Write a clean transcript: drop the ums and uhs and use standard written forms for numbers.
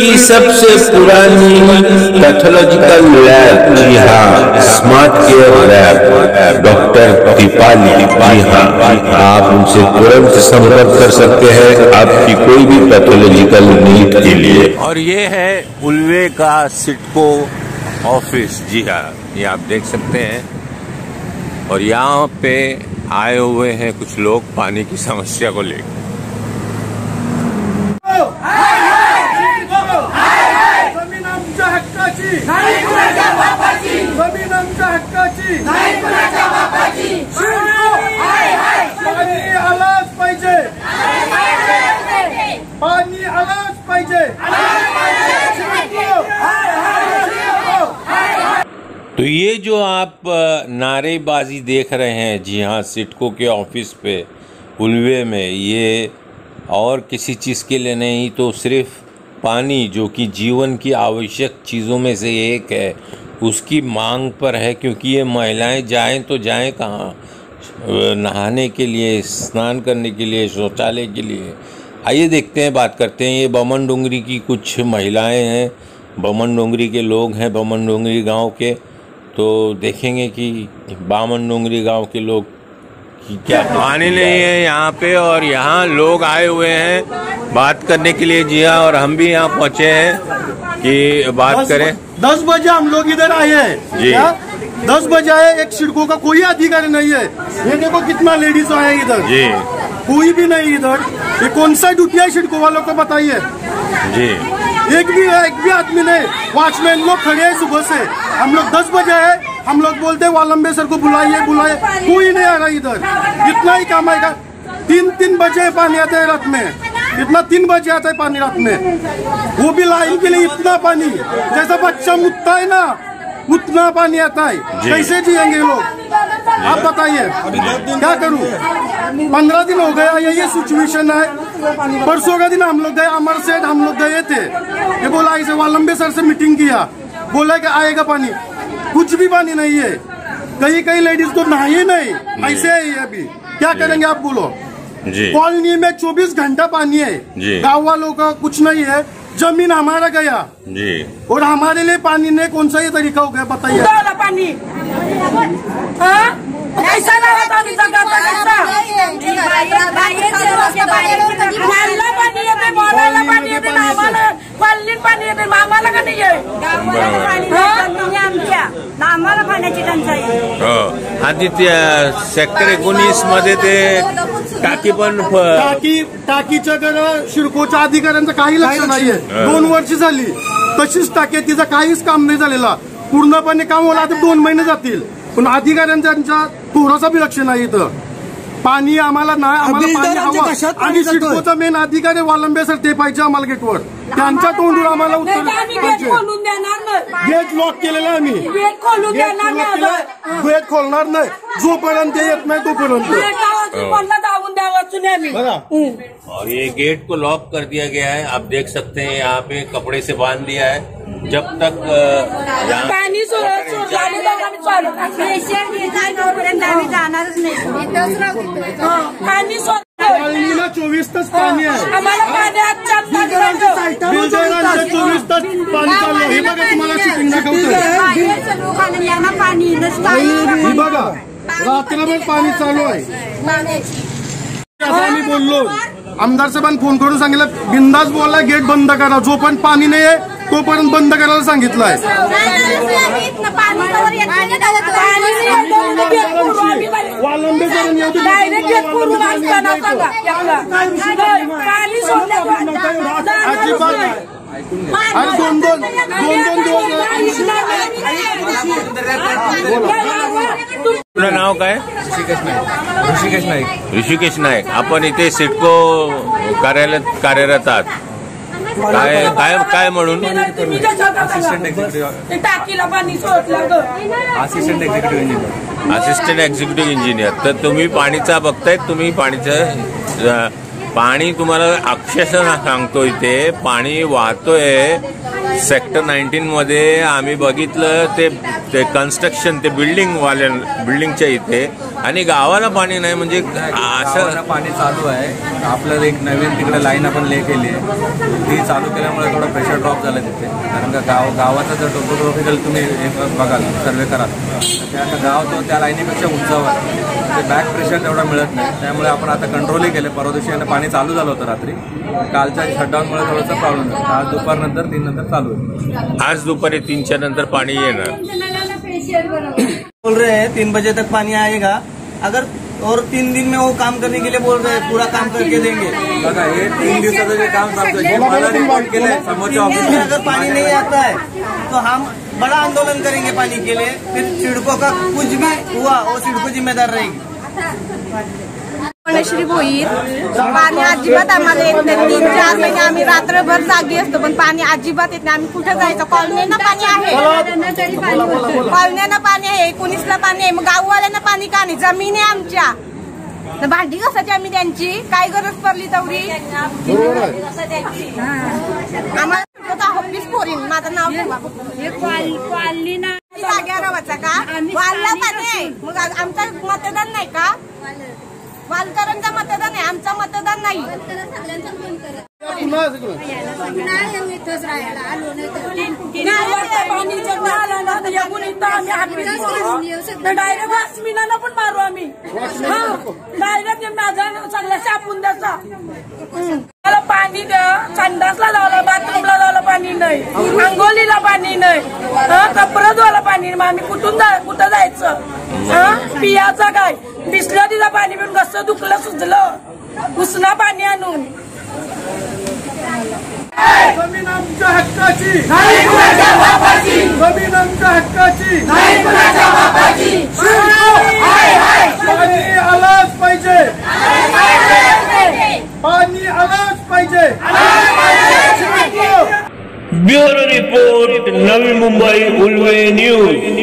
की सबसे पुरानी पैथोलॉजिकल लैब, जी हाँ, smart care lab, doctor Deepali, जी हाँ, आप उनसे तुरंत संपर्क कर सकते हैं आपकी कोई भी पैथोलॉजिकल नीड के लिए। और ये है उल्वे का सिडको ऑफिस, जी हाँ, ये आप देख सकते हैं। और यहाँ पे आए हुए हैं कुछ लोग पानी की समस्या को लेकर। जमीन आमच्या हक्काची, नाही कुणाच्या बापाची, जमीन आमच्या हक्काची, नाही कुणाच्या बापाची, पाणी आलाच पाहिजे, पाणी आलाच पाहिजे। तो ये जो आप नारेबाजी देख रहे हैं, जी हाँ, सिडको के ऑफिस पे उल्वे में, ये और किसी चीज़ के लिए नहीं, तो सिर्फ पानी, जो कि जीवन की आवश्यक चीज़ों में से एक है, उसकी मांग पर है। क्योंकि ये महिलाएं जाएं तो जाएं कहाँ, नहाने के लिए, स्नान करने के लिए, शौचालय के लिए। आइए देखते हैं, बात करते हैं। ये बमन डोंगरी की कुछ महिलाएं हैं, बमन डोंगरी के लोग हैं, बमन डोंगरी गांव के। तो देखेंगे कि बामन डोंगरी गांव के लोग की क्या पानी नहीं है यहाँ पे, और यहाँ लोग आए हुए हैं बात करने के लिए, जी हाँ। और हम भी यहाँ पहुँचे हैं कि बात करें। 10 बजे हम लोग इधर आए हैं जी। 10 बजे आए, एक सिडको का कोई अधिकारी नहीं है। ये देखो कितना लेडीज आए इधर जी, कोई भी नहीं इधर। ये कौन सा ड्यूटी है सिडको वालों को बताइए जी। एक भी आदमी नहीं। वॉचमैन लोग खड़े हैं सुबह से, हम लोग 10 बजे है, हम लोग बोलते हैं वालंबे सर को बुलाइए, कोई नहीं आ रहा इधर। इतना ही काम आएगा। 3 बजे पानी आता है रात में, इतना 3 बजे आता है पानी रात में, वो भी लाइन के लिए इतना पानी, जैसा बच्चा मुतता है ना उतना पानी आता है। कैसे जिएंगे लोग, आप बताइए, क्या करूं। 15 दिन हो गया ये सिचुएशन है। परसों का दिन हम लोग गए, अमर सेठ हम लोग गए थे, ये बोला ऐसे वालंबे सर से मीटिंग किया, बोला कि आएगा पानी, कुछ भी पानी नहीं है। कई लेडीज तो नहाए नहीं, ऐसे है अभी, क्या करेंगे आप बोलो। कॉलोनी में 24 घंटा पानी है, गाँव वालों का कुछ नहीं है, जमीन हमारा गया जी, और हमारे लिए पानी नहीं। कौन सा ये तरीका हो गया बताइए। पानी ऐसा आम्हाला पाण्याची टंचाई। आदित्य सेक्टर 19 मध्ये ते टाकी पण टाकीच्या शिडकोच्या अधिकाऱ्यांचं काही लक्ष नाहीये। 2 वर्ष झाली तशीच टाकी, तिचं काहीच काम नाही झालेला। पूर्णपणे काम होला तर 2 महिने जातील, पण अधिकाऱ्यांच्या थोडासा बी लक्ष नाही इथं। पाणी आम्हाला नाही, आम्हाला पाणी हवं। आणि सिडकोचा मेन अधिकारी वालंबे सर ते पाहिजे आम्हाला गेटवर, त्यांच्या तोंडून आम्हाला उत्तर पाहिजे। गेट लॉक केलेलं आहे आम्ही, गेट खोलणार नाही जोपर्यंत येत नाही तोपर्यंत। और ये गेट को लॉक कर दिया गया है, आप देख सकते हैं यहाँ पे कपड़े से बांध दिया है। जब तक पानी पानी 24 तास पाणी आहे आम्हाला, पाणी 24 तास पाणी चालू आहे। हे बघा तुम्हाला शूटिंग दाखवतोय, हे बघा रात्रभर पाणी चालू आहे। आम्ही बोललो, आमदार साहेबांनी फोन करून सांगितलं बिंदास बोलला, गेट बंद करा, जो पण पाणी नाही आहे तोपर्यंत बंद करायला सांगितलंय। वालंबे अरे 2 तुझं नाव काय? ऋषिकेश नाईक। ऋषिकेश नाईक, आपण इथे सिडको कार्यालयात कार्यरत आहात। काय म्हणून? Assistant executive engineer. तर तुम्ही पाणीचा बघताय, तुम्ही पाणी तुम्हाला अक्षरशः सांगतो, इथे पाणी वाहतोय। सेक्टर 19 मध्ये आम्ही बघितलं ते कन्स्ट्रक्शन, ते बिल्डिंगच्या इथे आणि गावाला पाणी नाही म्हणजे गावाला असं पाणी चालू आहे. आपलं एक नवीन तिकडे लाईन आपण ले केली आहे, ती चालू केल्यामुळे थोडं प्रेशर ड्रॉप झालं तिथे. कारण का गावाचा जर टोपोग्राफिकल तुम्ही बघाल, सर्वे कराल, तर आता गाव तो त्या लाईनीपेक्षा उंचावर आहे. ते बॅक प्रेशर तेवढा मिळत नाही. त्यामुळे आपण आता कंट्रोलही केलं. परवा दिवशी यांना पाणी चालू झालं होतं रात्री, कालच्या शटडाऊनमुळे थोडासा प्रॉब्लेम झाला. आज दुपारनंतर 3 नंतर चालू आहे. आज दुपारी 3च्या नंतर पाणी येणार. बोल रहे हैं 3 बजे तक पानी आएगा, अगर और 3 दिन में वो काम करने के लिए बोल रहे हैं, पूरा काम करके देंगे. बघा हे 3 दिवसाचं जे काम चालतं हे मला रिपोर्ट केलंय समोरच्या ऑफिसने. अगर पानी नहीं आता है तो हम बड़ा आंदोलन करेंगे पानी के लिए. फिर सिडको का कुछ भी हुआ वो सिडको जिम्मेदार रहेगी. श्री भोईर पाणी अजिबात आम्हाला येत नाही. 3-4 महिने आम्ही रात्रभर जागी असतो, पण पाणी अजिबात येत नाही. आम्ही कुठे जायचं? कॉलनीनं पाणी आहे, कॉलनीनं पाणी आहे, 19ला पाणी आहे. मग गाववाल्यांना पाणी का नाही? जमीन आहे आमच्या, भांडी कसाची आम्ही त्यांची काय गरज पडली तेवढी आम्हाला. ऑफिस पोरीन माझं नाव जाग्यावर वाचा का? वालला पाणी आहे, मग आमचं मतदान नाही का? वालकरांचं मतदान आहे, आमचं मतदान नाही. डायरेक्ट वाचमिनानं पण मारू आम्ही. डायरेक्ट सगळ्या शापून द्याचा. मला पाणी द्या, संडासला लावलं, बाथरूमला लावलं पाणी नाही, अंघोलीला पाणी नाही, कपडा धुवायला पाणी नाही. आम्ही कुठं जायचं? पियाचं काय? दिसलं तिला पाणी पिऊन कसं दुखलं सुजलं, उसना पाणी आणून. जमीन आमच्या हक्काची नाही, कुणाच्या बापाची. जमीन आमच्या हक्काची नाही, कुणाच्या बापाची. पाणी आलंच पाहिजे, पाणी आलंच पाहिजे. Bureau report, Navi Mumbai, Ulwe news.